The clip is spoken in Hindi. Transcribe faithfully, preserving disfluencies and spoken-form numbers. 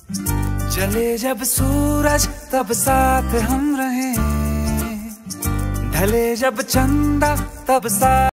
चले जब सूरज तब साथ हम रहे, ढले जब चंदा तब साथ